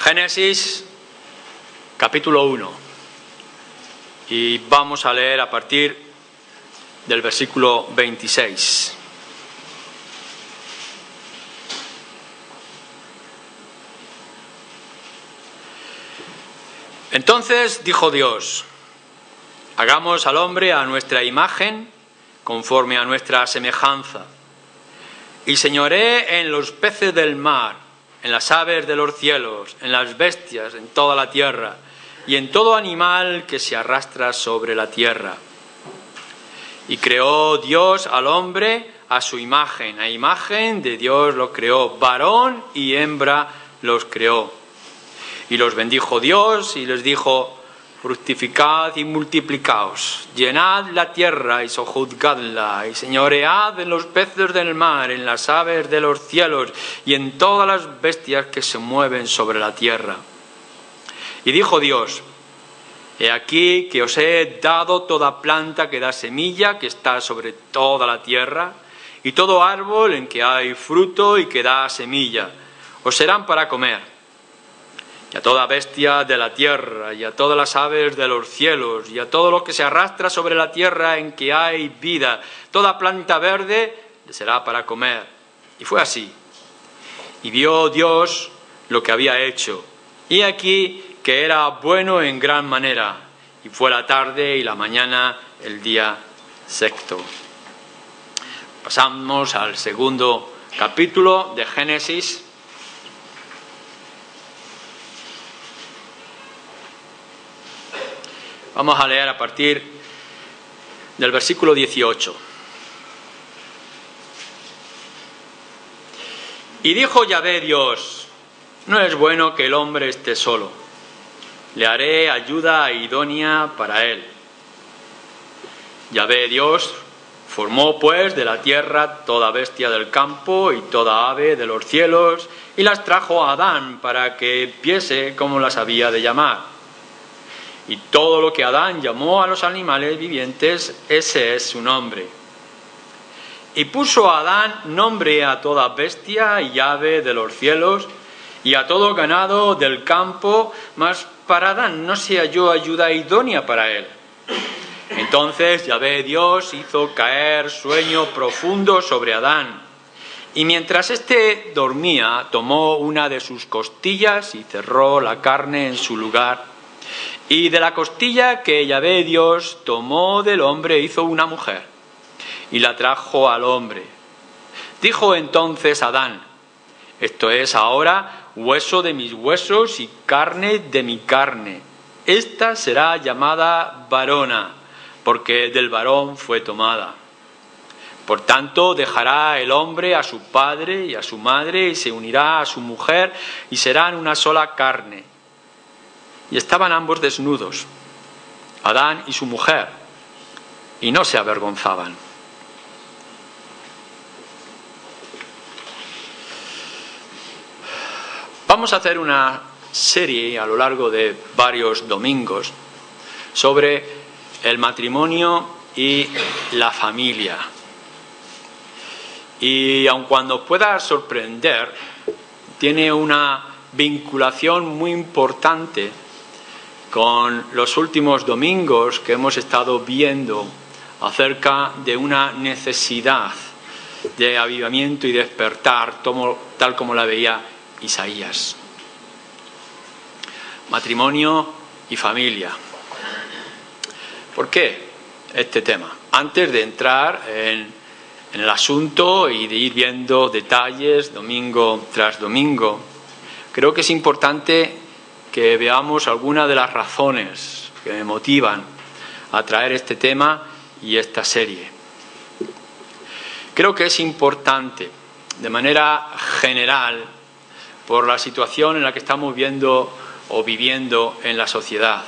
Génesis, capítulo 1. Y vamos a leer a partir del versículo 26. Entonces dijo Dios: hagamos al hombre a nuestra imagen, conforme a nuestra semejanza, y señoree en los peces del mar, en las aves de los cielos, en las bestias, en toda la tierra, y en todo animal que se arrastra sobre la tierra. Y creó Dios al hombre a su imagen, a imagen de Dios lo creó, varón y hembra los creó. Y los bendijo Dios y les dijo: fructificad y multiplicaos, llenad la tierra y sojuzgadla, y señoread en los peces del mar, en las aves de los cielos, y en todas las bestias que se mueven sobre la tierra. Y dijo Dios: he aquí que os he dado toda planta que da semilla, que está sobre toda la tierra, y todo árbol en que hay fruto y que da semilla, os serán para comer. Y a toda bestia de la tierra, y a todas las aves de los cielos, y a todo lo que se arrastra sobre la tierra en que hay vida, toda planta verde le será para comer. Y fue así. Y vio Dios lo que había hecho, y aquí que era bueno en gran manera. Y fue la tarde y la mañana el día sexto. Pasamos al segundo capítulo de Génesis. Vamos a leer a partir del versículo 18. Y dijo Yahvé Dios: no es bueno que el hombre esté solo. Le haré ayuda idónea para él. Yahvé Dios formó pues de la tierra toda bestia del campo y toda ave de los cielos, y las trajo a Adán para que viese cómo las había de llamar. Y todo lo que Adán llamó a los animales vivientes, ese es su nombre. Y puso Adán nombre a toda bestia y ave de los cielos, y a todo ganado del campo, mas para Adán no se halló ayuda idónea para él. Entonces Yahvé Dios hizo caer sueño profundo sobre Adán, y mientras éste dormía, tomó una de sus costillas y cerró la carne en su lugar. Y de la costilla que Yahvé Dios tomó del hombre hizo una mujer, y la trajo al hombre. Dijo entonces Adán: esto es ahora hueso de mis huesos y carne de mi carne. Esta será llamada varona, porque del varón fue tomada. Por tanto, dejará el hombre a su padre y a su madre, y se unirá a su mujer, y serán una sola carne. Y estaban ambos desnudos, Adán y su mujer, y no se avergonzaban. Vamos a hacer una serie a lo largo de varios domingos sobre el matrimonio y la familia. Y aun cuando pueda sorprender, tiene una vinculación muy importante con los últimos domingos que hemos estado viendo acerca de una necesidad de avivamiento y despertar, tal como la veía Isaías. Matrimonio y familia. ¿Por qué este tema? Antes de entrar en el asunto y de ir viendo detalles domingo tras domingo, creo que es importante que veamos algunas de las razones que me motivan a traer este tema y esta serie. Creo que es importante, de manera general, por la situación en la que estamos viendo o viviendo en la sociedad.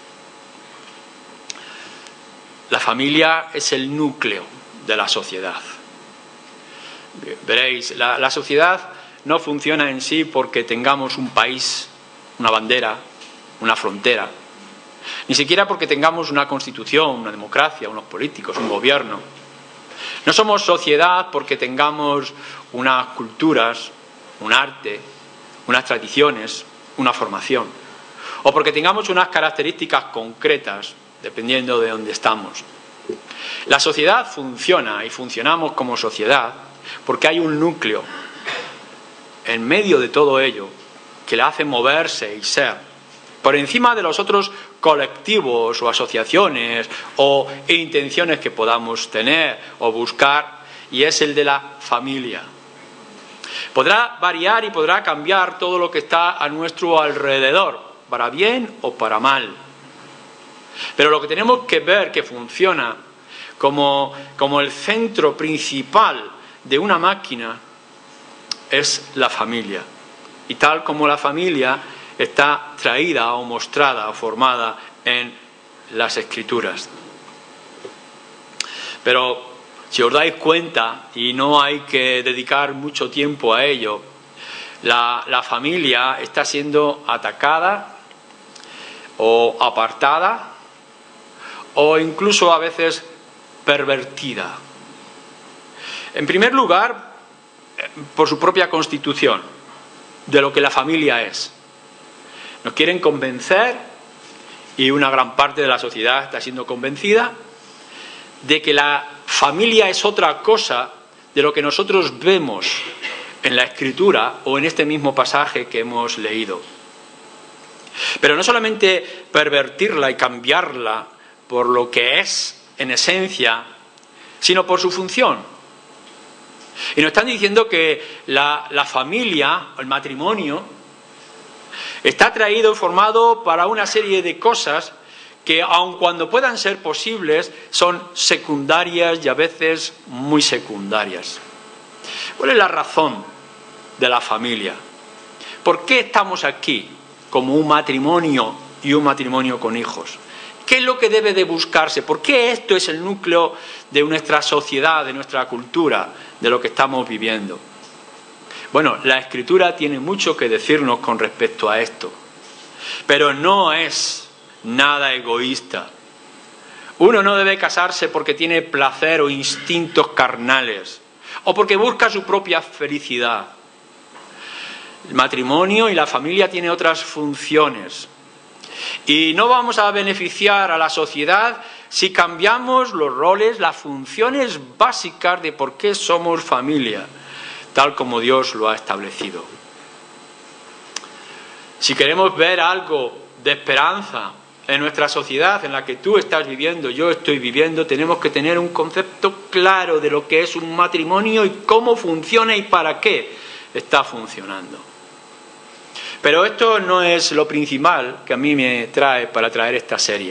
La familia es el núcleo de la sociedad. Veréis, la sociedad no funciona en sí porque tengamos un país, una bandera, una frontera, ni siquiera porque tengamos una constitución, una democracia, unos políticos, un gobierno. No somos sociedad porque tengamos unas culturas, un arte, unas tradiciones, una formación, o porque tengamos unas características concretas, dependiendo de dónde estamos. La sociedad funciona y funcionamos como sociedad porque hay un núcleo en medio de todo ello que la hace moverse y ser, por encima de los otros colectivos o asociaciones o intenciones que podamos tener o buscar, y es el de la familia. Podrá variar y podrá cambiar todo lo que está a nuestro alrededor, para bien o para mal. Pero lo que tenemos que ver que funciona como el centro principal de una máquina es la familia. Y tal como la familia está traída o mostrada o formada en las Escrituras. Pero si os dais cuenta, y no hay que dedicar mucho tiempo a ello, la familia está siendo atacada o apartada o incluso a veces pervertida. En primer lugar, por su propia constitución, de lo que la familia es. Nos quieren convencer, y una gran parte de la sociedad está siendo convencida, de que la familia es otra cosa de lo que nosotros vemos en la Escritura o en este mismo pasaje que hemos leído. Pero no solamente pervertirla y cambiarla por lo que es en esencia, sino por su función. Y nos están diciendo que la familia, el matrimonio, está traído y formado para una serie de cosas que, aun cuando puedan ser posibles, son secundarias y a veces muy secundarias. ¿Cuál es la razón de la familia? ¿Por qué estamos aquí como un matrimonio y un matrimonio con hijos? ¿Qué es lo que debe de buscarse? ¿Por qué esto es el núcleo de nuestra sociedad, de nuestra cultura, de lo que estamos viviendo? Bueno, la Escritura tiene mucho que decirnos con respecto a esto, pero no es nada egoísta. Uno no debe casarse porque tiene placer o instintos carnales, o porque busca su propia felicidad. El matrimonio y la familia tienen otras funciones. Y no vamos a beneficiar a la sociedad si cambiamos los roles, las funciones básicas de por qué somos familia, tal como Dios lo ha establecido. Si queremos ver algo de esperanza en nuestra sociedad, en la que tú estás viviendo, yo estoy viviendo, tenemos que tener un concepto claro de lo que es un matrimonio y cómo funciona y para qué está funcionando. Pero esto no es lo principal que a mí me trae para traer esta serie.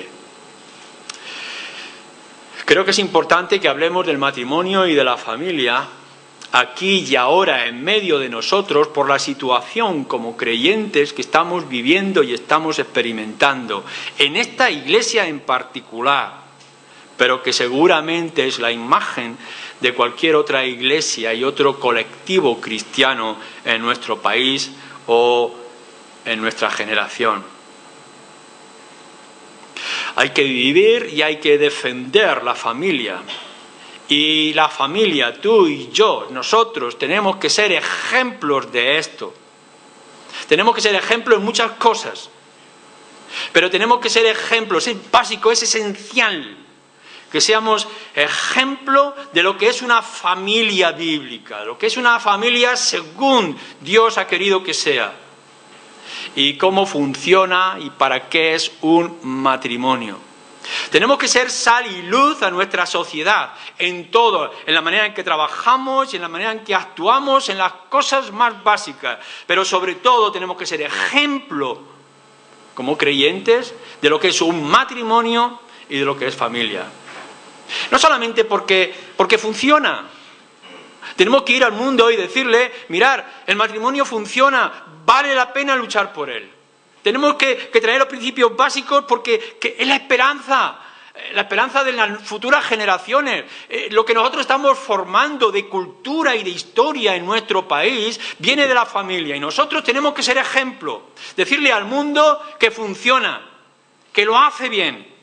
Creo que es importante que hablemos del matrimonio y de la familia aquí y ahora en medio de nosotros por la situación como creyentes que estamos viviendo y estamos experimentando en esta iglesia en particular, pero que seguramente es la imagen de cualquier otra iglesia y otro colectivo cristiano en nuestro país o en nuestra generación. Hay que vivir y hay que defender la familia. Y la familia, tú y yo, nosotros, tenemos que ser ejemplos de esto. Tenemos que ser ejemplos en muchas cosas. Pero tenemos que ser ejemplos, es básico, es esencial. Que seamos ejemplo de lo que es una familia bíblica, de lo que es una familia según Dios ha querido que sea. Y cómo funciona y para qué es un matrimonio. Tenemos que ser sal y luz a nuestra sociedad, en todo, en la manera en que trabajamos y en la manera en que actuamos, en las cosas más básicas. Pero sobre todo tenemos que ser ejemplo, como creyentes, de lo que es un matrimonio y de lo que es familia. No solamente porque funciona. Tenemos que ir al mundo y decirle, mirar, el matrimonio funciona, vale la pena luchar por él. Tenemos que traer los principios básicos porque es la esperanza de las futuras generaciones. Lo que nosotros estamos formando de cultura y de historia en nuestro país viene de la familia y nosotros tenemos que ser ejemplo, decirle al mundo que funciona, que lo hace bien.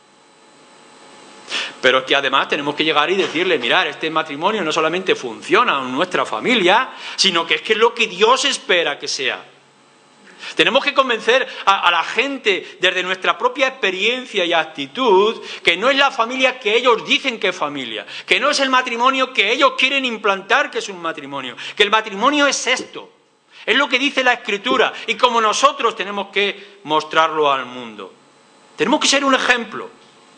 Pero que además tenemos que llegar y decirle, mirad, este matrimonio no solamente funciona en nuestra familia, sino que es lo que Dios espera que sea. Tenemos que convencer a la gente desde nuestra propia experiencia y actitud que no es la familia que ellos dicen que es familia, que no es el matrimonio que ellos quieren implantar que es un matrimonio, que el matrimonio es esto, es lo que dice la Escritura y como nosotros tenemos que mostrarlo al mundo. Tenemos que ser un ejemplo.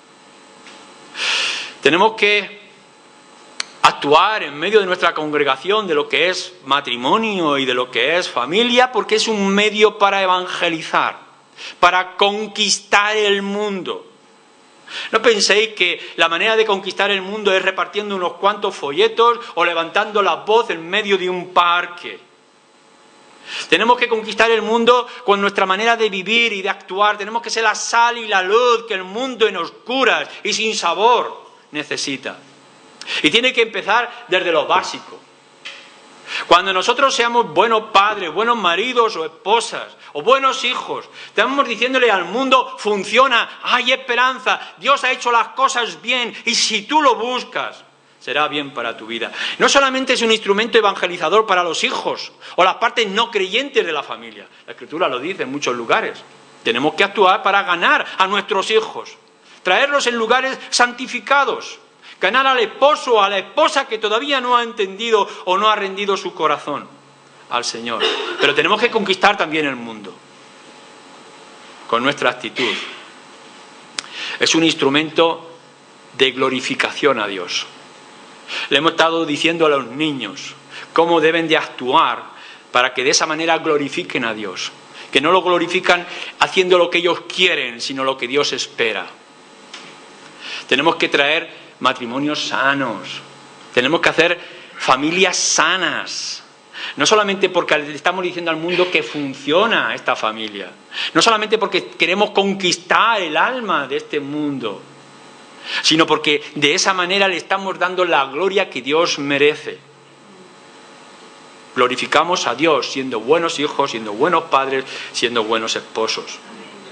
Tenemos que actuar en medio de nuestra congregación de lo que es matrimonio y de lo que es familia, porque es un medio para evangelizar, para conquistar el mundo. No penséis que la manera de conquistar el mundo es repartiendo unos cuantos folletos o levantando la voz en medio de un parque. Tenemos que conquistar el mundo con nuestra manera de vivir y de actuar. Tenemos que ser la sal y la luz que el mundo en oscuras y sin sabor necesita. Y tiene que empezar desde lo básico. Cuando nosotros seamos buenos padres, buenos maridos o esposas, o buenos hijos, estamos diciéndole al mundo, funciona, hay esperanza, Dios ha hecho las cosas bien, y si tú lo buscas, será bien para tu vida. No solamente es un instrumento evangelizador para los hijos, o las partes no creyentes de la familia. La Escritura lo dice en muchos lugares. Tenemos que actuar para ganar a nuestros hijos, traerlos en lugares santificados, ganar al esposo o a la esposa que todavía no ha entendido o no ha rendido su corazón al Señor. Pero tenemos que conquistar también el mundo con nuestra actitud. Es un instrumento de glorificación a Dios. Le hemos estado diciendo a los niños cómo deben de actuar para que de esa manera glorifiquen a Dios. Que no lo glorifican haciendo lo que ellos quieren, sino lo que Dios espera. Tenemos que traer matrimonios sanos, tenemos que hacer familias sanas, no solamente porque le estamos diciendo al mundo que funciona esta familia, no solamente porque queremos conquistar el alma de este mundo, sino porque de esa manera le estamos dando la gloria que Dios merece. Glorificamos a Dios siendo buenos hijos, siendo buenos padres, siendo buenos esposos.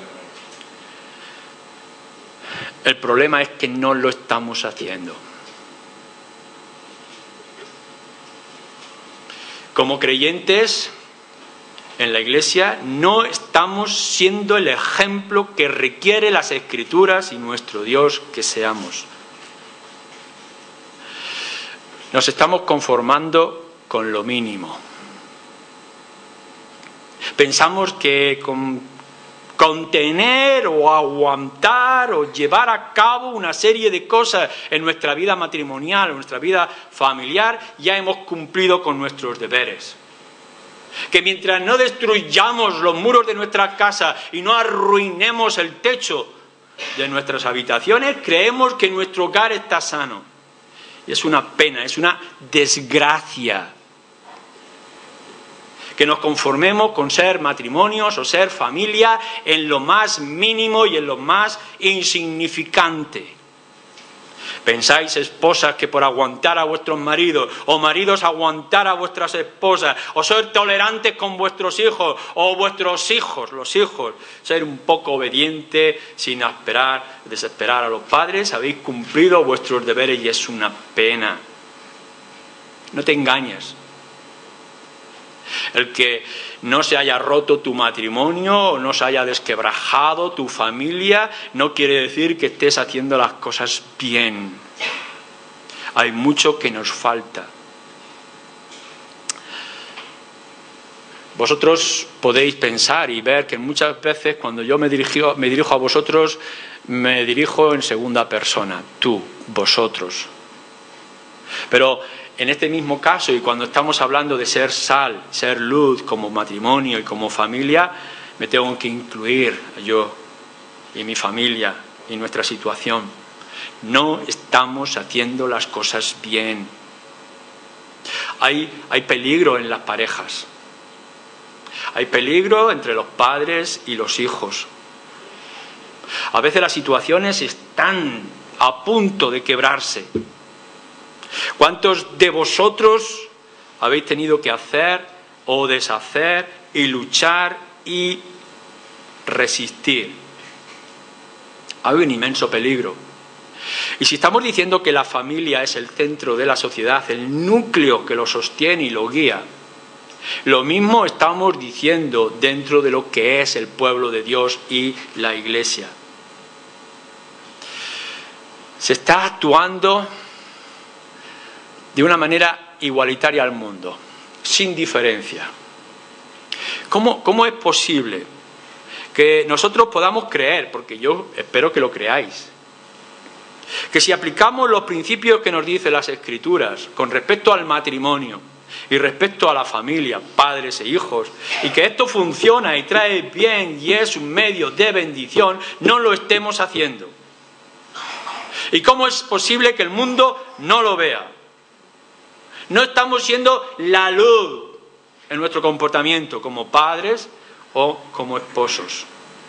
El problema es que no lo estamos haciendo. Como creyentes en la Iglesia no estamos siendo el ejemplo que requiere las Escrituras y nuestro Dios que seamos. Nos estamos conformando con lo mínimo. Pensamos que con contener o aguantar o llevar a cabo una serie de cosas en nuestra vida matrimonial, en nuestra vida familiar, ya hemos cumplido con nuestros deberes. Que mientras no destruyamos los muros de nuestra casa y no arruinemos el techo de nuestras habitaciones, creemos que nuestro hogar está sano. Y es una pena, es una desgracia que nos conformemos con ser matrimonios o ser familia en lo más mínimo y en lo más insignificante. ¿Pensáis, esposas, que por aguantar a vuestros maridos, o maridos aguantar a vuestras esposas, o ser tolerantes con vuestros hijos, o vuestros hijos, los hijos, ser un poco obediente sin desesperar a los padres, habéis cumplido vuestros deberes y es una pena? No te engañes. El que no se haya roto tu matrimonio o no se haya desquebrajado tu familia no quiere decir que estés haciendo las cosas bien. Hay mucho que nos falta. Vosotros podéis pensar y ver que muchas veces cuando yo me dirijo a vosotros, me dirijo en segunda persona, tú, vosotros. Pero en este mismo caso, y cuando estamos hablando de ser sal, ser luz como matrimonio y como familia, me tengo que incluir yo y mi familia y nuestra situación. No estamos haciendo las cosas bien. Hay peligro en las parejas. Hay peligro entre los padres y los hijos. A veces las situaciones están a punto de quebrarse. ¿Cuántos de vosotros habéis tenido que hacer o deshacer y luchar y resistir? Hay un inmenso peligro. Y si estamos diciendo que la familia es el centro de la sociedad, el núcleo que lo sostiene y lo guía, Lo mismo estamos diciendo dentro de lo que es el pueblo de Dios y la Iglesia. Se está actuando de una manera igualitaria al mundo, sin diferencia. ¿Cómo es posible que nosotros podamos creer, porque yo espero que lo creáis, que si aplicamos los principios que nos dicen las Escrituras con respecto al matrimonio y respecto a la familia, padres e hijos, y que esto funciona y trae bien y es un medio de bendición, no lo estemos haciendo? ¿Y cómo es posible que el mundo no lo vea? No estamos siendo la luz en nuestro comportamiento como padres o como esposos.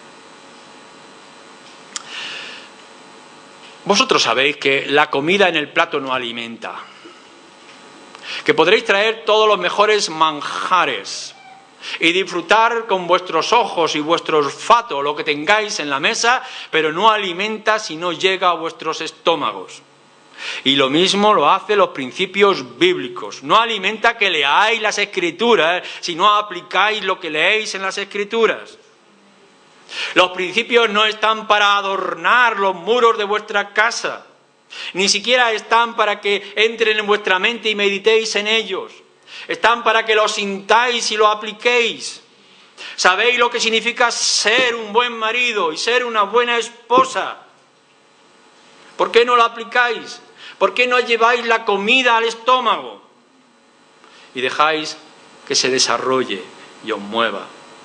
Vosotros sabéis que la comida en el plato no alimenta, que podréis traer todos los mejores manjares y disfrutar con vuestros ojos y vuestro olfato lo que tengáis en la mesa, pero no alimenta si no llega a vuestros estómagos. Y lo mismo lo hacen los principios bíblicos. No alimenta que leáis las Escrituras si no aplicáis lo que leéis en las Escrituras. Los principios no están para adornar los muros de vuestra casa. Ni siquiera están para que entren en vuestra mente y meditéis en ellos. Están para que los sintáis y lo apliquéis. ¿Sabéis lo que significa ser un buen marido y ser una buena esposa? ¿Por qué no lo aplicáis? ¿Por qué no lleváis la comida al estómago? Y dejáis que se desarrolle y os mueva.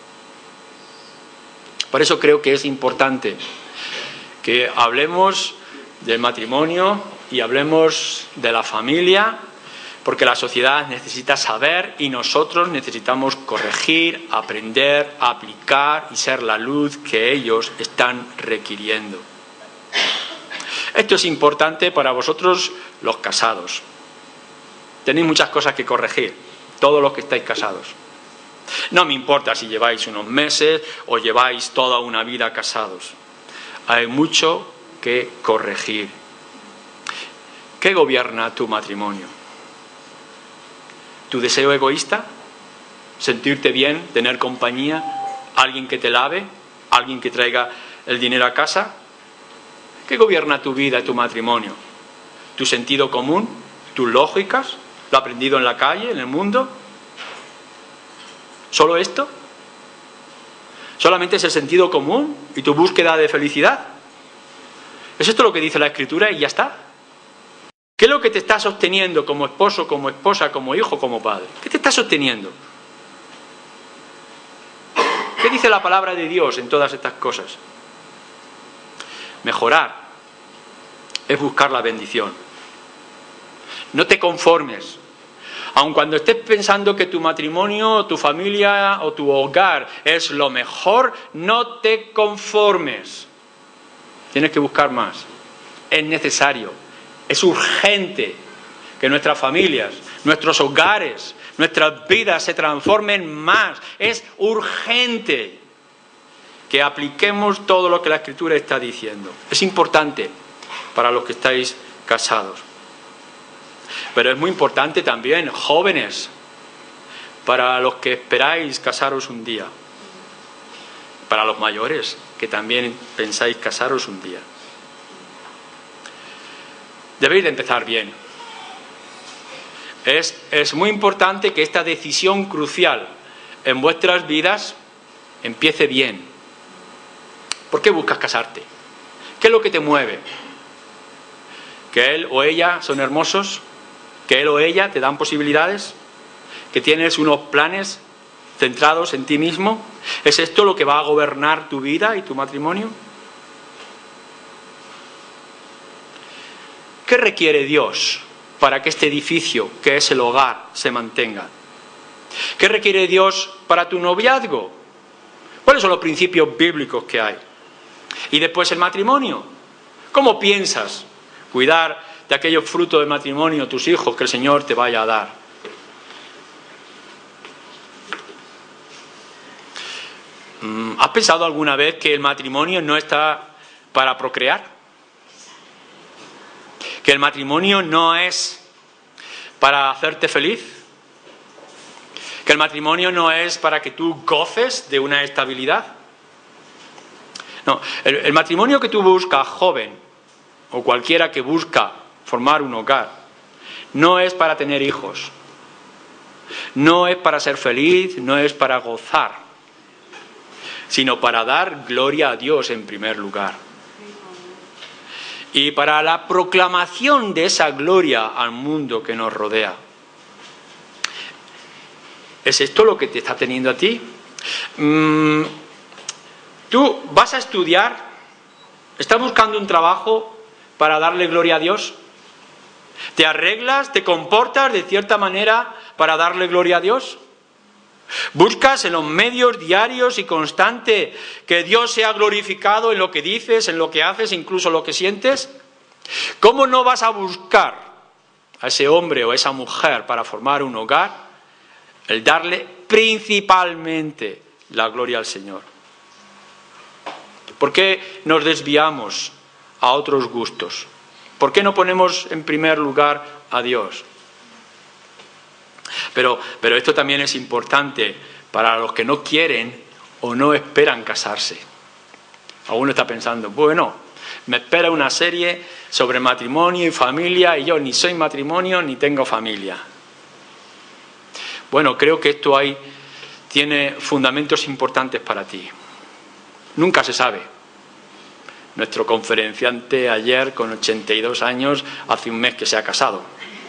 Por eso creo que es importante que hablemos del matrimonio y hablemos de la familia, porque la sociedad necesita saber y nosotros necesitamos corregir, aprender, aplicar y ser la luz que ellos están requiriendo. Esto es importante para vosotros los casados. Tenéis muchas cosas que corregir, todos los que estáis casados. No me importa si lleváis unos meses o lleváis toda una vida casados. Hay mucho que corregir. ¿Qué gobierna tu matrimonio? ¿Tu deseo egoísta? ¿Sentirte bien? ¿Tener compañía? ¿Alguien que te lave? ¿Alguien que traiga el dinero a casa? ¿Qué gobierna tu vida y tu matrimonio? ¿Tu sentido común? ¿Tus lógicas? ¿Lo aprendido en la calle, en el mundo? ¿Solo esto? ¿Solamente es el sentido común y tu búsqueda de felicidad? ¿Es esto lo que dice la Escritura y ya está? ¿Qué es lo que te está sosteniendo como esposo, como esposa, como hijo, como padre? ¿Qué te está sosteniendo? ¿Qué dice la palabra de Dios en todas estas cosas? Mejorar es buscar la bendición. No te conformes. Aun cuando estés pensando que tu matrimonio, tu familia o tu hogar es lo mejor, no te conformes. Tienes que buscar más. Es necesario, es urgente que nuestras familias, nuestros hogares, nuestras vidas se transformen más. Es urgente que apliquemos todo lo que la Escritura está diciendo. Es importante para los que estáis casados. Pero es muy importante también, jóvenes, para los que esperáis casaros un día. Para los mayores, que también pensáis casaros un día. Debéis de empezar bien. Es muy importante que esta decisión crucial en vuestras vidas empiece bien. ¿Por qué buscas casarte? ¿Qué es lo que te mueve? ¿Que él o ella son hermosos? ¿Que él o ella te dan posibilidades? ¿Que tienes unos planes centrados en ti mismo? ¿Es esto lo que va a gobernar tu vida y tu matrimonio? ¿Qué requiere Dios para que este edificio, que es el hogar, se mantenga? ¿Qué requiere Dios para tu noviazgo? ¿Cuáles son los principios bíblicos que hay? Y después el matrimonio. ¿Cómo piensas cuidar de aquellos frutos del matrimonio, tus hijos, que el Señor te vaya a dar? ¿Has pensado alguna vez que el matrimonio no está para procrear? ¿Que el matrimonio no es para hacerte feliz? Que el matrimonio no es para que tú goces de una estabilidad. No, el matrimonio que tú buscas, joven, o cualquiera que busca formar un hogar, no es para tener hijos, no es para ser feliz, no es para gozar, sino para dar gloria a Dios en primer lugar. Y para la proclamación de esa gloria al mundo que nos rodea. ¿Es esto lo que te está teniendo a ti? ¿Tú vas a estudiar? ¿Estás buscando un trabajo para darle gloria a Dios? ¿Te arreglas, te comportas de cierta manera para darle gloria a Dios? ¿Buscas en los medios diarios y constantes que Dios sea glorificado en lo que dices, en lo que haces, incluso lo que sientes? ¿Cómo no vas a buscar a ese hombre o a esa mujer para formar un hogar? El darle principalmente la gloria al Señor. ¿Por qué nos desviamos a otros gustos? ¿Por qué no ponemos en primer lugar a Dios? Pero esto también es importante para los que no quieren o no esperan casarse. Alguno está pensando, bueno, me espera una serie sobre matrimonio y familia y yo ni soy matrimonio ni tengo familia. Bueno, creo que esto tiene fundamentos importantes para ti. Nunca se sabe. Nuestro conferenciante ayer, con 82 años, hace un mes que se ha casado.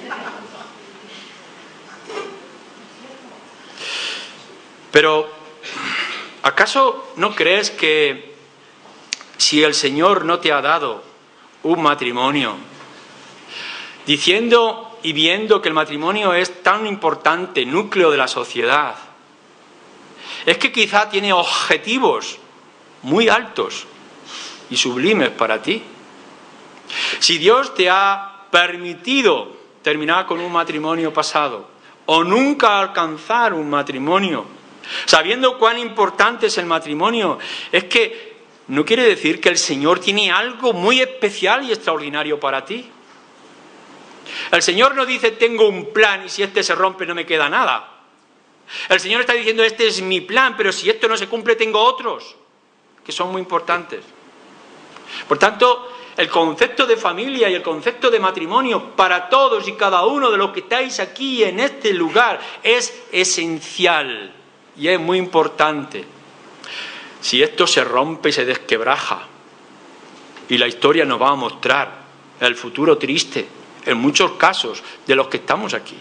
Pero, ¿acaso no crees que si el Señor no te ha dado un matrimonio, diciendo y viendo que el matrimonio es tan importante, núcleo de la sociedad, es que quizá tiene objetivos muy altos y sublimes para ti? Si Dios te ha permitido terminar con un matrimonio pasado o nunca alcanzar un matrimonio, sabiendo cuán importante es el matrimonio, es que no quiere decir que el Señor tiene algo muy especial y extraordinario para ti. El Señor no dice, tengo un plan y si este se rompe no me queda nada. El Señor está diciendo, este es mi plan, pero si esto no se cumple tengo otros que son muy importantes. Por tanto, el concepto de familia y el concepto de matrimonio para todos y cada uno de los que estáis aquí en este lugar es esencial y es muy importante. Si esto se rompe y se desquebraja, y la historia nos va a mostrar el futuro triste, en muchos casos, de los que estamos aquí,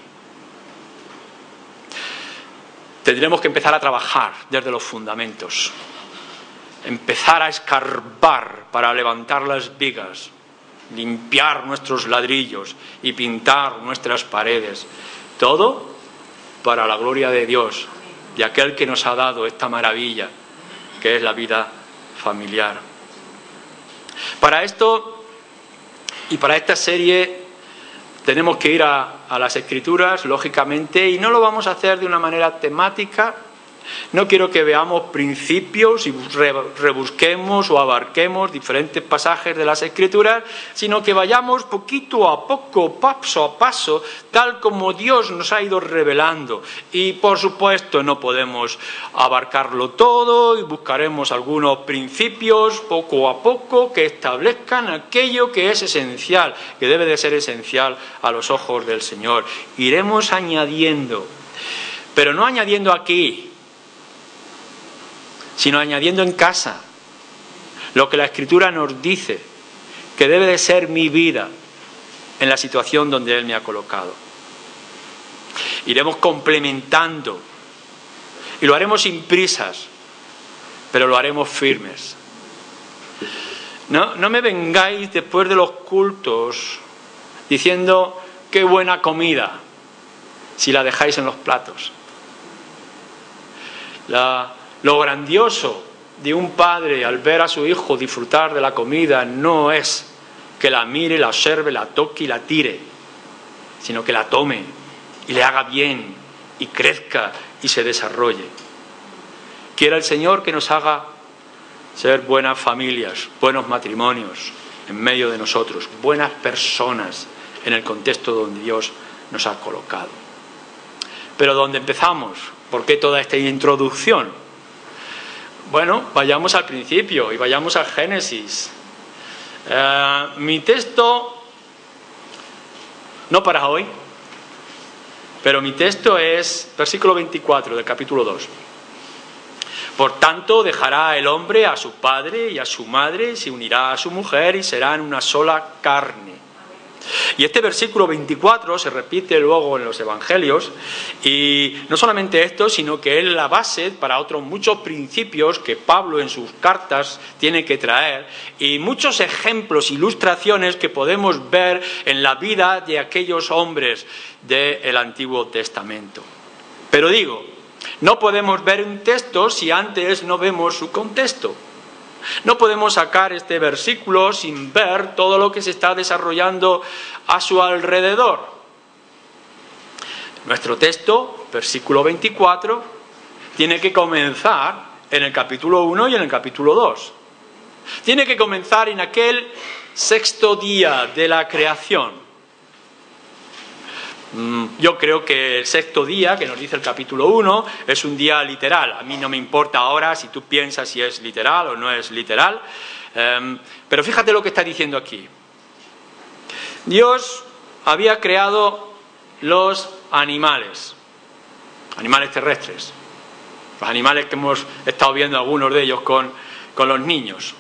tendremos que empezar a trabajar desde los fundamentos, empezar a escarbar para levantar las vigas, limpiar nuestros ladrillos y pintar nuestras paredes. Todo para la gloria de Dios, de aquel que nos ha dado esta maravilla, que es la vida familiar. Para esto y para esta serie tenemos que ir a las Escrituras, lógicamente, y no lo vamos a hacer de una manera temática. No quiero que veamos principios y rebusquemos o abarquemos diferentes pasajes de las Escrituras, sino que vayamos poquito a poco, paso a paso, tal como Dios nos ha ido revelando. Y por supuesto no podemos abarcarlo todo y buscaremos algunos principios poco a poco que establezcan aquello que es esencial, que debe de ser esencial a los ojos del Señor. Iremos añadiendo, pero no añadiendo aquí, sino añadiendo en casa lo que la Escritura nos dice que debe de ser mi vida en la situación donde Él me ha colocado. Iremos complementando y lo haremos sin prisas, pero lo haremos firmes. No me vengáis después de los cultos diciendo qué buena comida si la dejáis en los platos. Lo grandioso de un padre al ver a su hijo disfrutar de la comida no es que la mire, la observe, la toque y la tire, sino que la tome y le haga bien y crezca y se desarrolle. Quiera el Señor que nos haga ser buenas familias, buenos matrimonios en medio de nosotros, buenas personas en el contexto donde Dios nos ha colocado. Pero donde empezamos ¿Por qué toda esta introducción? Bueno, vayamos al principio y vayamos al Génesis. Mi texto, no para hoy, pero mi texto es versículo 24 del capítulo 2. Por tanto, dejará el hombre a su padre y a su madre, se unirá a su mujer y serán una sola carne. Y este versículo 24 se repite luego en los evangelios, y no solamente esto, sino que es la base para otros muchos principios que Pablo en sus cartas tiene que traer, y muchos ejemplos, ilustraciones que podemos ver en la vida de aquellos hombres del Antiguo Testamento. Pero digo, no podemos ver un texto si antes no vemos su contexto. No podemos sacar este versículo sin ver todo lo que se está desarrollando a su alrededor. Nuestro texto, versículo 24, tiene que comenzar en el capítulo 1 y en el capítulo 2. Tiene que comenzar en aquel sexto día de la creación. Yo creo que el sexto día, que nos dice el capítulo 1, es un día literal. A mí no me importa ahora si tú piensas si es literal o no es literal, pero fíjate lo que está diciendo aquí. Dios había creado los animales terrestres, los animales que hemos estado viendo algunos de ellos con los niños.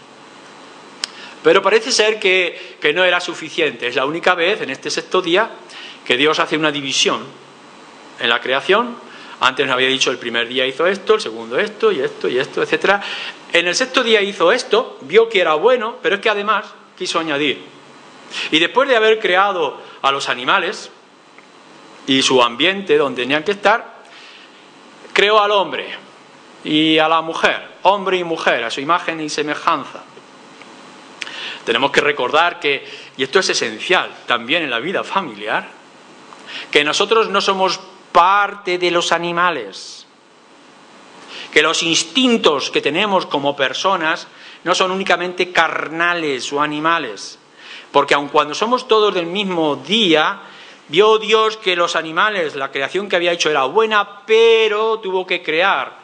Pero parece ser que no era suficiente. Es la única vez en este sexto día que Dios hace una división en la creación. Antes nos había dicho el primer día hizo esto, el segundo esto, y esto, etc. En el sexto día hizo esto, vio que era bueno, pero es que además quiso añadir. Y después de haber creado a los animales y su ambiente donde tenían que estar, creó al hombre y a la mujer, hombre y mujer, a su imagen y semejanza. Tenemos que recordar que, y esto es esencial también en la vida familiar, que nosotros no somos parte de los animales, que los instintos que tenemos como personas no son únicamente carnales o animales, porque aun cuando somos todos del mismo día, vio Dios que los animales, la creación que había hecho era buena, pero tuvo que crear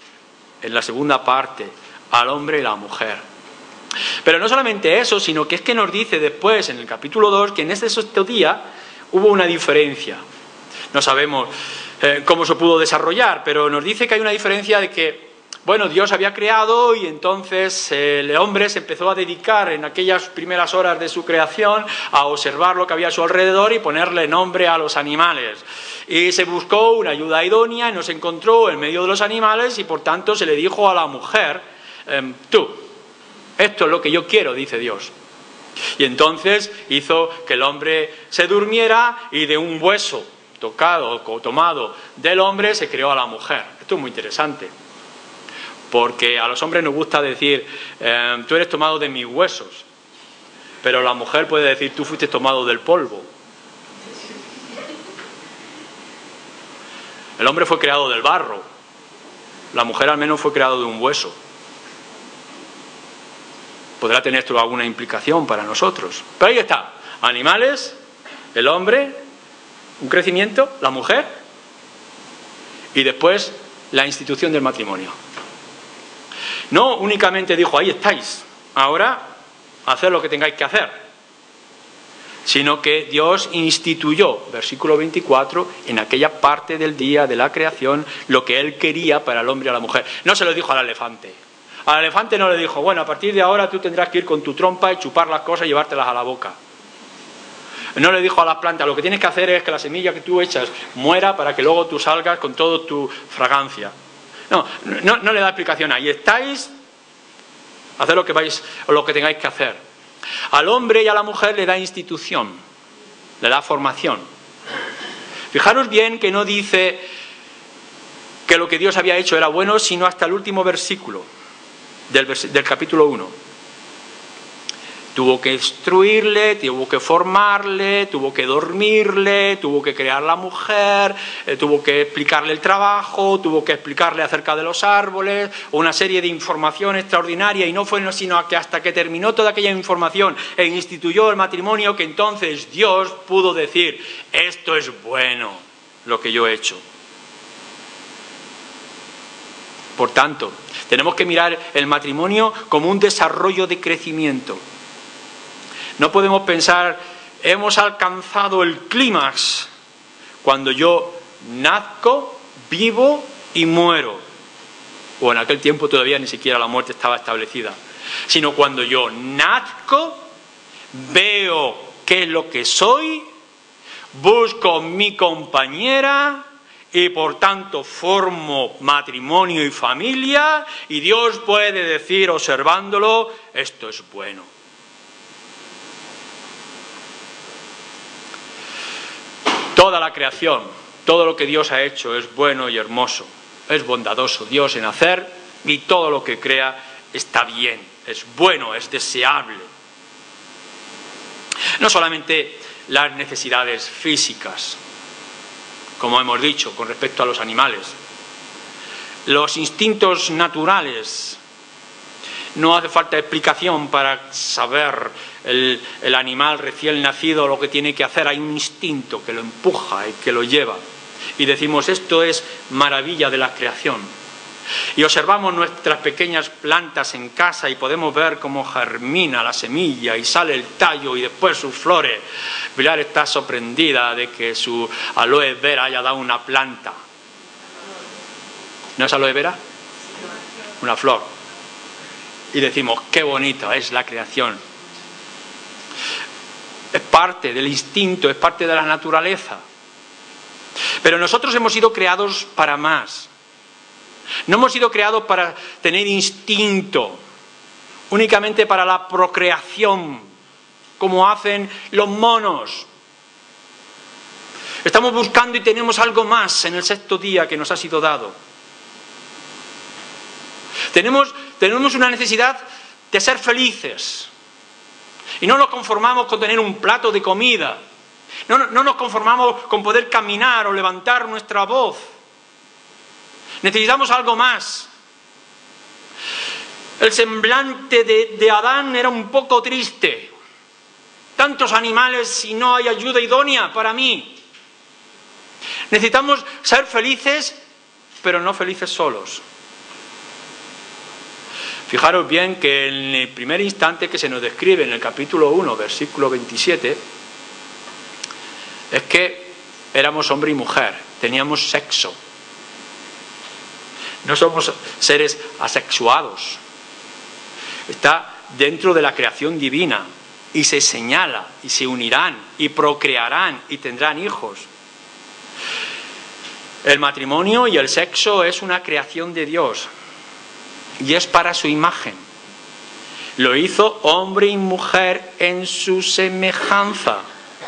en la segunda parte al hombre y la mujer. Pero no solamente eso, sino que es que nos dice después en el capítulo 2 que en ese sexto día hubo una diferencia. No sabemos cómo se pudo desarrollar, pero nos dice que hay una diferencia de que, bueno, Dios había creado y entonces el hombre se empezó a dedicar en aquellas primeras horas de su creación a observar lo que había a su alrededor y ponerle nombre a los animales. Y se buscó una ayuda idónea y no se encontró en medio de los animales y por tanto se le dijo a la mujer, tú, esto es lo que yo quiero, dice Dios. Y entonces hizo que el hombre se durmiera y de un hueso tocado o tomado del hombre se creó a la mujer. Esto es muy interesante, porque a los hombres nos gusta decir, tú eres tomado de mis huesos, pero la mujer puede decir, tú fuiste tomado del polvo. El hombre fue creado del barro, la mujer al menos fue creada de un hueso. Podrá tener esto alguna implicación para nosotros. Pero ahí está, animales, el hombre, un crecimiento, la mujer y después la institución del matrimonio. No únicamente dijo, ahí estáis, ahora haced lo que tengáis que hacer, sino que Dios instituyó, versículo 24, en aquella parte del día de la creación, lo que Él quería para el hombre y a la mujer. No se lo dijo al elefante. Al elefante no le dijo, bueno, a partir de ahora tú tendrás que ir con tu trompa y chupar las cosas y llevártelas a la boca. No le dijo a las plantas, lo que tienes que hacer es que la semilla que tú echas muera para que luego tú salgas con toda tu fragancia. No le da explicación. Ahí estáis, haced lo que vais, o lo que tengáis que hacer. Al hombre y a la mujer le da institución, le da formación. Fijaros bien que no dice que lo que Dios había hecho era bueno, sino hasta el último versículo del capítulo 1. Tuvo que instruirle, tuvo que formarle, tuvo que dormirle, tuvo que crear la mujer, tuvo que explicarle el trabajo, tuvo que explicarle acerca de los árboles, una serie de información extraordinaria, y no fue sino que hasta que terminó toda aquella información e instituyó el matrimonio que entonces Dios pudo decir, esto es bueno lo que yo he hecho. Por tanto, tenemos que mirar el matrimonio como un desarrollo de crecimiento. No podemos pensar, hemos alcanzado el clímax cuando yo nazco, vivo y muero. O en aquel tiempo todavía ni siquiera la muerte estaba establecida. Sino cuando yo nazco, veo qué es lo que soy, busco mi compañera y por tanto formo matrimonio y familia, y Dios puede decir, observándolo, esto es bueno. Toda la creación, todo lo que Dios ha hecho es bueno y hermoso, es bondadoso Dios en hacer, y todo lo que crea está bien, es bueno, es deseable. No solamente las necesidades físicas, como hemos dicho, con respecto a los animales. Los instintos naturales, no hace falta explicación para saber el animal recién nacido lo que tiene que hacer. Hay un instinto que lo empuja y que lo lleva. Y decimos, esto es maravilla de la creación. Y observamos nuestras pequeñas plantas en casa y podemos ver cómo germina la semilla y sale el tallo y después sus flores. Pilar está sorprendida de que su aloe vera haya dado una planta. ¿No es aloe vera? Una flor. Y decimos, qué bonita es la creación. Es parte del instinto, es parte de la naturaleza. Pero nosotros hemos sido creados para más. No hemos sido creados para tener instinto, únicamente para la procreación, como hacen los monos. Estamos buscando y tenemos algo más en el sexto día que nos ha sido dado. Tenemos una necesidad de ser felices. Y no nos conformamos con tener un plato de comida. No nos conformamos con poder caminar o levantar nuestra voz. Necesitamos algo más. El semblante de Adán era un poco triste. Tantos animales y no hay ayuda idónea para mí. Necesitamos ser felices, pero no felices solos. Fijaros bien que en el primer instante que se nos describe en el capítulo 1, versículo 27, es que éramos hombre y mujer, teníamos sexo. No somos seres asexuados. Está dentro de la creación divina y se señala y se unirán y procrearán y tendrán hijos. El matrimonio y el sexo es una creación de Dios y es para su imagen. Lo hizo hombre y mujer en su semejanza.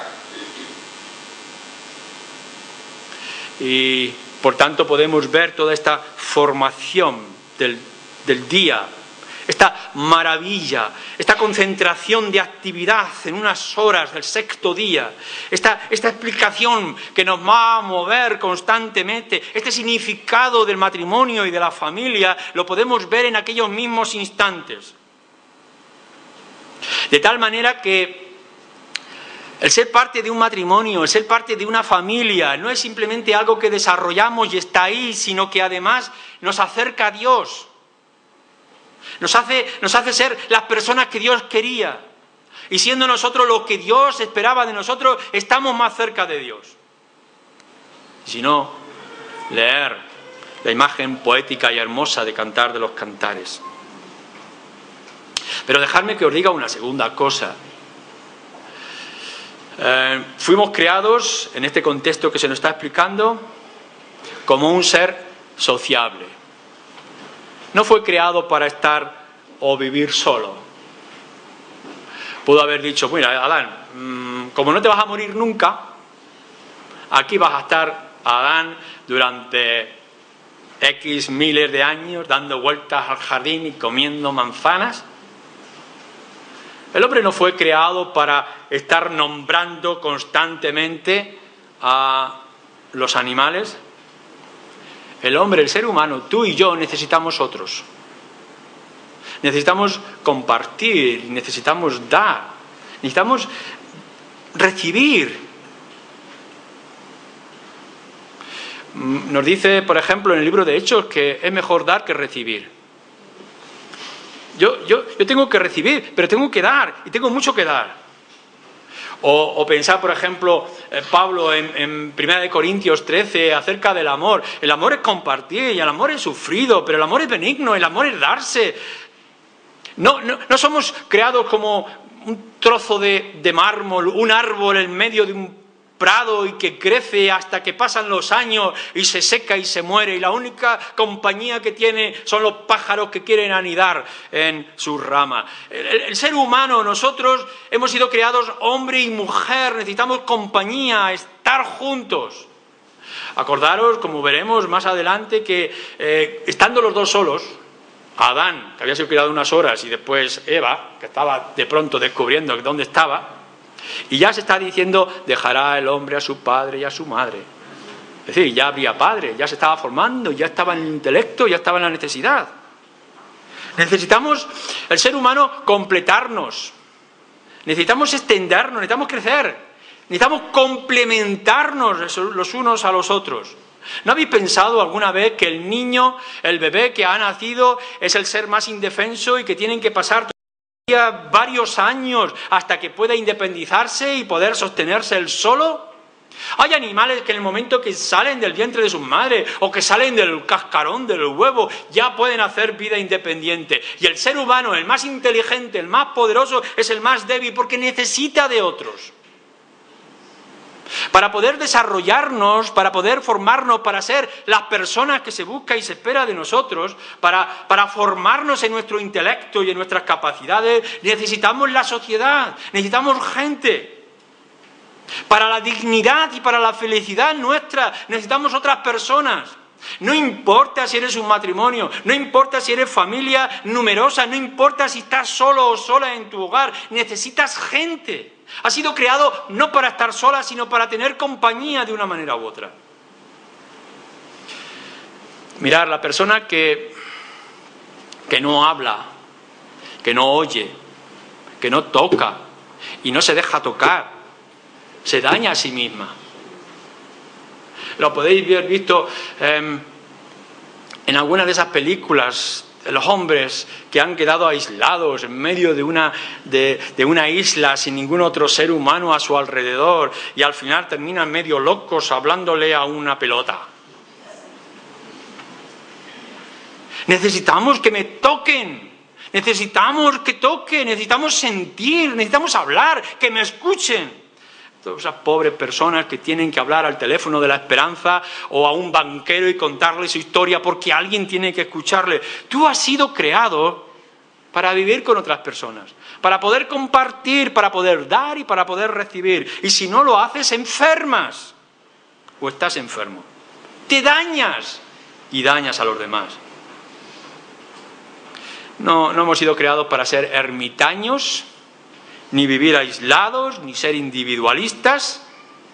Y por tanto podemos ver toda esta formación del día, esta maravilla, esta concentración de actividad en unas horas del sexto día, esta explicación que nos va a mover constantemente, este significado del matrimonio y de la familia, lo podemos ver en aquellos mismos instantes. De tal manera que el ser parte de un matrimonio, el ser parte de una familia, no es simplemente algo que desarrollamos y está ahí, sino que además nos acerca a Dios. Nos hace ser las personas que Dios quería. Y siendo nosotros lo que Dios esperaba de nosotros, estamos más cerca de Dios. Y si no, leer la imagen poética y hermosa de Cantar de los Cantares. Pero dejadme que os diga una segunda cosa. Fuimos creados, en este contexto que se nos está explicando, como un ser sociable. No fue creado para estar o vivir solo. Pudo haber dicho, mira, Adán, como no te vas a morir nunca, aquí vas a estar, Adán, durante X miles de años, dando vueltas al jardín y comiendo manzanas. El hombre no fue creado para estar nombrando constantemente a los animales. El hombre, el ser humano, tú y yo necesitamos otros. Necesitamos compartir, necesitamos dar, necesitamos recibir. Nos dice, por ejemplo, en el libro de Hechos que es mejor dar que recibir. Yo tengo que recibir, pero tengo que dar, y tengo mucho que dar. O pensar, por ejemplo, Pablo en 1 Corintios 13 acerca del amor. El amor es compartir, y el amor es sufrido, pero el amor es benigno, el amor es darse. No somos creados como un trozo de mármol, un árbol en medio de un prado y que crece hasta que pasan los años y se seca y se muere, y la única compañía que tiene son los pájaros que quieren anidar en sus ramas. El ser humano, nosotros hemos sido creados hombre y mujer, necesitamos compañía, estar juntos. Acordaros, como veremos más adelante, que estando los dos solos, Adán, que había sido creado unas horas, y después Eva, que estaba de pronto descubriendo dónde estaba, y ya se está diciendo, dejará el hombre a su padre y a su madre. Es decir, ya habría padre, ya se estaba formando, ya estaba en el intelecto, ya estaba en la necesidad. Necesitamos, el ser humano, completarnos. Necesitamos extendernos, necesitamos crecer. Necesitamos complementarnos los unos a los otros. ¿No habéis pensado alguna vez que el niño, el bebé que ha nacido, es el ser más indefenso y que tienen que pasar varios años hasta que pueda independizarse y poder sostenerse él solo? Hay animales que en el momento que salen del vientre de sus madres o que salen del cascarón del huevo ya pueden hacer vida independiente. Y el ser humano, el más inteligente, el más poderoso, es el más débil porque necesita de otros. Para poder desarrollarnos, para poder formarnos, para ser las personas que se busca y se espera de nosotros, para formarnos en nuestro intelecto y en nuestras capacidades, necesitamos la sociedad, necesitamos gente. Para la dignidad y para la felicidad nuestra, necesitamos otras personas. No importa si eres un matrimonio, no importa si eres familia numerosa, no importa si estás solo o sola en tu hogar, necesitas gente. Ha sido creado no para estar sola, sino para tener compañía de una manera u otra. Mirad, la persona que no habla, que no oye, que no toca y no se deja tocar, se daña a sí misma. Lo podéis haber visto en algunas de esas películas, los hombres que han quedado aislados en medio de una isla sin ningún otro ser humano a su alrededor y al final terminan medio locos hablándole a una pelota. Necesitamos que me toquen, necesitamos que toquen, necesitamos sentir, necesitamos hablar, que me escuchen. Todas esas pobres personas que tienen que hablar al teléfono de la esperanza o a un banquero y contarle su historia porque alguien tiene que escucharle. Tú has sido creado para vivir con otras personas, para poder compartir, para poder dar y para poder recibir. Y si no lo haces, enfermas o estás enfermo. Te dañas y dañas a los demás. No hemos sido creados para ser ermitaños, ni vivir aislados, ni ser individualistas,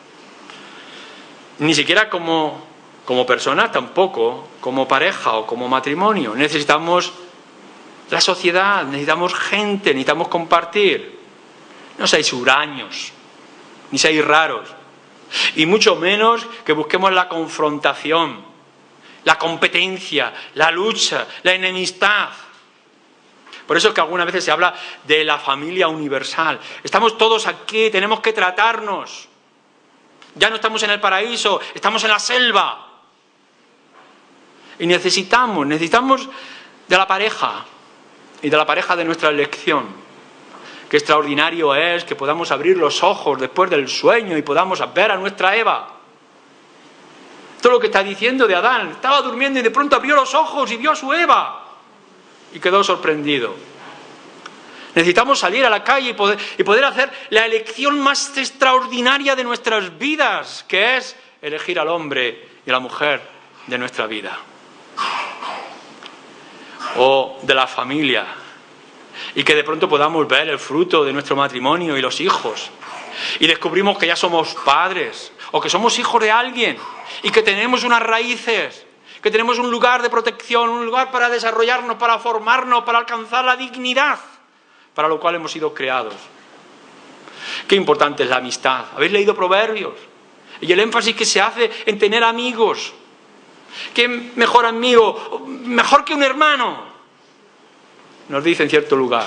ni siquiera como personas tampoco, como pareja o como matrimonio. Necesitamos la sociedad, necesitamos gente, necesitamos compartir. No seáis huraños, ni seáis raros, y mucho menos que busquemos la confrontación, la competencia, la lucha, la enemistad. Por eso es que algunas veces se habla de la familia universal. Estamos todos aquí, tenemos que tratarnos. Ya no estamos en el paraíso, estamos en la selva. Y necesitamos de la pareja y de la pareja de nuestra elección. Qué extraordinario es que podamos abrir los ojos después del sueño y podamos ver a nuestra Eva. Esto es lo que está diciendo de Adán. Estaba durmiendo y de pronto abrió los ojos y vio a su Eva. Y quedó sorprendido. Necesitamos salir a la calle y poder hacer la elección más extraordinaria de nuestras vidas, que es elegir al hombre y a la mujer de nuestra vida. O de la familia. Y que de pronto podamos ver el fruto de nuestro matrimonio y los hijos. Y descubrimos que ya somos padres o que somos hijos de alguien y que tenemos unas raíces, que tenemos un lugar de protección, un lugar para desarrollarnos, para formarnos, para alcanzar la dignidad para lo cual hemos sido creados. Qué importante es la amistad. ¿Habéis leído Proverbios? Y el énfasis que se hace en tener amigos. ¿Qué mejor amigo? Mejor que un hermano. Nos dice en cierto lugar.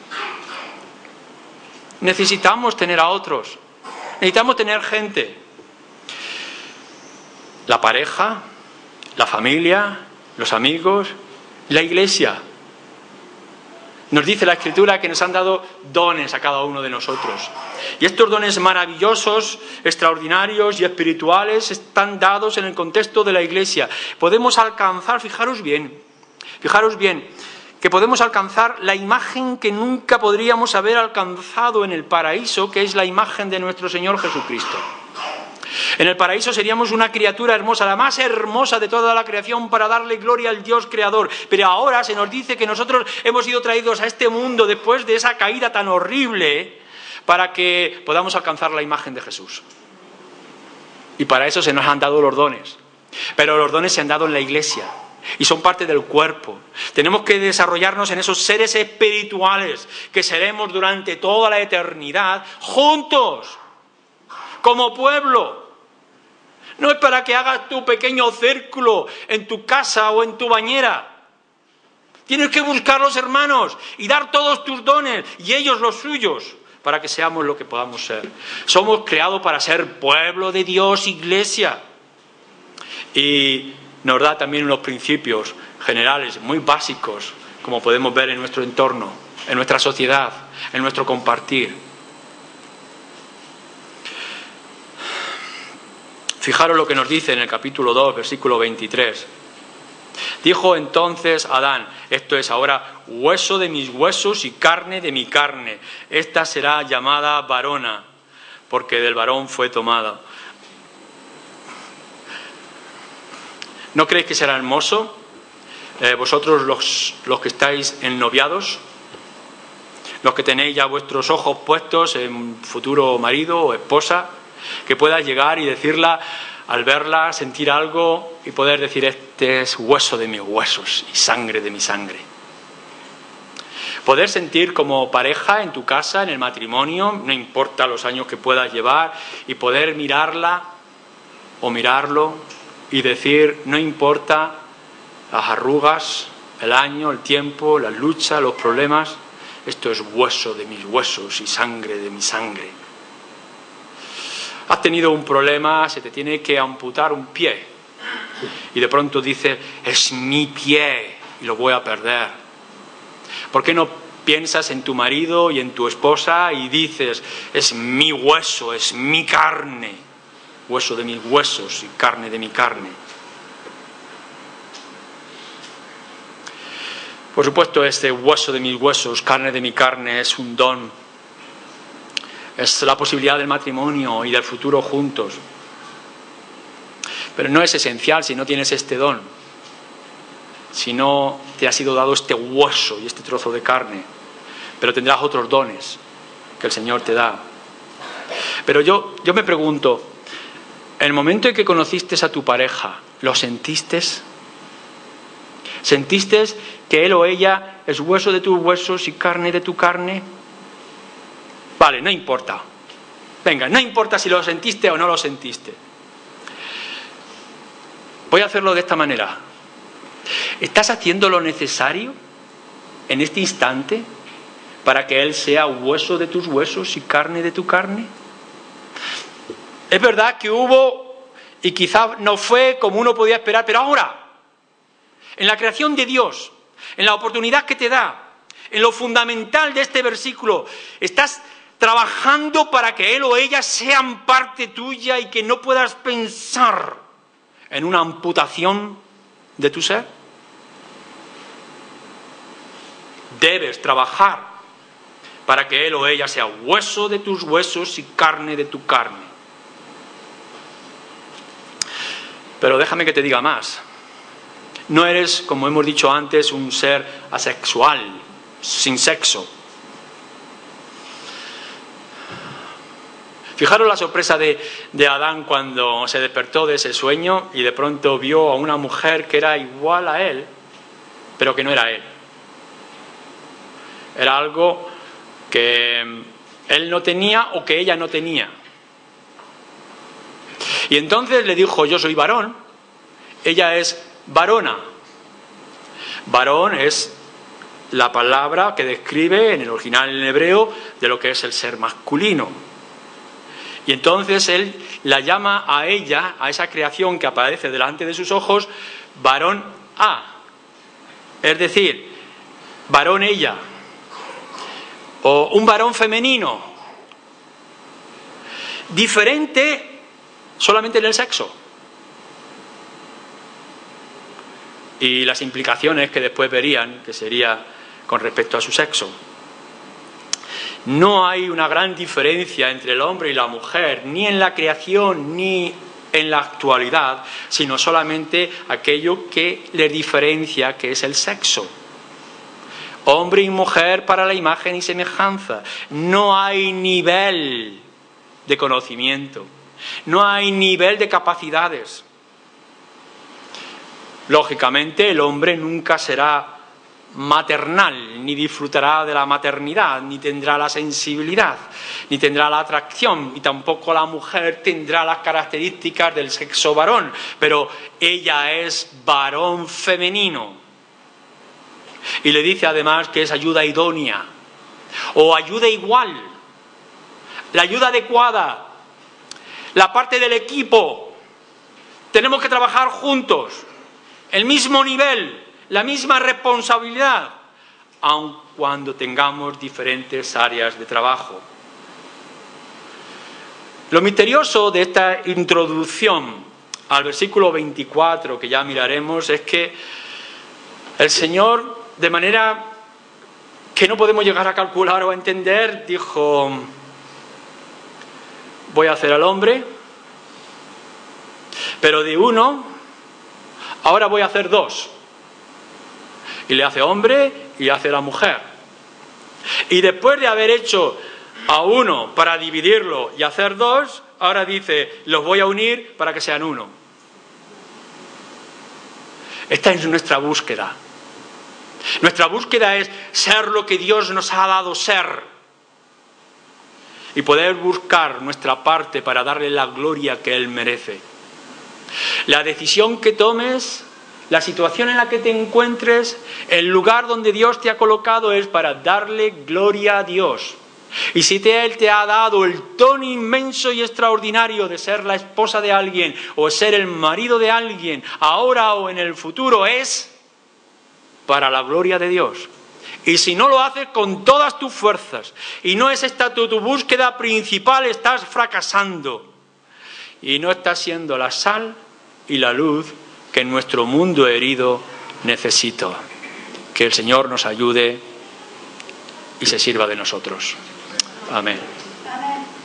Necesitamos tener a otros. Necesitamos tener gente. La pareja, la familia, los amigos, la iglesia. Nos dice la Escritura que nos han dado dones a cada uno de nosotros. Y estos dones maravillosos, extraordinarios y espirituales están dados en el contexto de la iglesia. Podemos alcanzar, fijaros bien, que podemos alcanzar la imagen que nunca podríamos haber alcanzado en el paraíso, que es la imagen de nuestro Señor Jesucristo. En el paraíso seríamos una criatura hermosa, la más hermosa de toda la creación, para darle gloria al Dios creador. Pero ahora se nos dice que nosotros hemos sido traídos a este mundo después de esa caída tan horrible para que podamos alcanzar la imagen de Jesús. Y para eso se nos han dado los dones. Pero los dones se han dado en la iglesia y son parte del cuerpo. Tenemos que desarrollarnos en esos seres espirituales que seremos durante toda la eternidad juntos, como pueblo. No es para que hagas tu pequeño círculo en tu casa o en tu bañera. Tienes que buscar los hermanos y dar todos tus dones y ellos los suyos para que seamos lo que podamos ser. Somos creados para ser pueblo de Dios, iglesia. Y nos da también unos principios generales muy básicos, como podemos ver en nuestro entorno, en nuestra sociedad, en nuestro compartir. Fijaros lo que nos dice en el capítulo 2, versículo 23. Dijo entonces Adán, esto es ahora hueso de mis huesos y carne de mi carne. Esta será llamada varona, porque del varón fue tomada. ¿No creéis que será hermoso? Vosotros los que estáis ennoviados, los que tenéis ya vuestros ojos puestos en futuro marido o esposa, que puedas llegar y decirla, al verla, sentir algo y poder decir, este es hueso de mis huesos y sangre de mi sangre. Poder sentir como pareja en tu casa, en el matrimonio, no importa los años que puedas llevar, y poder mirarla o mirarlo y decir, no importa las arrugas, el año, el tiempo, las luchas, los problemas, esto es hueso de mis huesos y sangre de mi sangre. Has tenido un problema, se te tiene que amputar un pie y de pronto dices, es mi pie y lo voy a perder. ¿Por qué no piensas en tu marido y en tu esposa y dices, es mi hueso, es mi carne, hueso de mis huesos y carne de mi carne? Por supuesto, este hueso de mis huesos, carne de mi carne, es un don. Es la posibilidad del matrimonio y del futuro juntos. Pero no es esencial si no tienes este don, si no te ha sido dado este hueso y este trozo de carne. Pero tendrás otros dones que el Señor te da. Pero yo me pregunto, en el momento en que conociste a tu pareja, ¿lo sentiste? ¿Sentiste que él o ella es hueso de tus huesos y carne de tu carne? Vale, no importa. Venga, no importa si lo sentiste o no lo sentiste. Voy a hacerlo de esta manera. ¿Estás haciendo lo necesario en este instante para que Él sea hueso de tus huesos y carne de tu carne? Es verdad que hubo, y quizá no fue como uno podía esperar, pero ahora, en la creación de Dios, en la oportunidad que te da, en lo fundamental de este versículo, estás trabajando para que él o ella sean parte tuya y que no puedas pensar en una amputación de tu ser. Debes trabajar para que él o ella sea hueso de tus huesos y carne de tu carne. Pero déjame que te diga más. No eres, como hemos dicho antes, un ser asexual, sin sexo. Fijaros la sorpresa de Adán cuando se despertó de ese sueño y de pronto vio a una mujer que era igual a él, pero que no era él. Era algo que él no tenía o que ella no tenía. Y entonces le dijo, yo soy varón ella es varona. Varón es la palabra que describe en el original en hebreo de lo que es el ser masculino. Y entonces él la llama a ella, a esa creación que aparece delante de sus ojos, varón A. Es decir, varón ella. O un varón femenino. Diferente solamente en el sexo. Y las implicaciones que después verían, que sería con respecto a su sexo. No hay una gran diferencia entre el hombre y la mujer, ni en la creación ni en la actualidad, sino solamente aquello que les diferencia, que es el sexo. Hombre y mujer para la imagen y semejanza. No hay nivel de conocimiento, no hay nivel de capacidades. Lógicamente, el hombre nunca será maternal, ni disfrutará de la maternidad, ni tendrá la sensibilidad, ni tendrá la atracción, y tampoco la mujer tendrá las características del sexo varón, pero ella es varón femenino. Y le dice además que es ayuda idónea, o ayuda igual, la ayuda adecuada, la parte del equipo. Tenemos que trabajar juntos, el mismo nivel, la misma responsabilidad, aun cuando tengamos diferentes áreas de trabajo. Lo misterioso de esta introducción al versículo 24, que ya miraremos, es que el Señor, de manera que no podemos llegar a calcular o a entender, dijo: voy a hacer al hombre, pero de uno, ahora voy a hacer dos. Y le hace hombre y hace la mujer. Y después de haber hecho a uno para dividirlo y hacer dos, ahora dice: los voy a unir para que sean uno. Esta es nuestra búsqueda. Nuestra búsqueda es ser lo que Dios nos ha dado ser. Y poder buscar nuestra parte para darle la gloria que Él merece. La decisión que tomes, la situación en la que te encuentres, el lugar donde Dios te ha colocado es para darle gloria a Dios. Y si Él te ha dado el don inmenso y extraordinario de ser la esposa de alguien o ser el marido de alguien, ahora o en el futuro, es para la gloria de Dios. Y si no lo haces con todas tus fuerzas y no es esta tu búsqueda principal, estás fracasando. Y no estás siendo la sal y la luz que nuestro mundo herido necesita. Que el Señor nos ayude y se sirva de nosotros. Amén. Amén.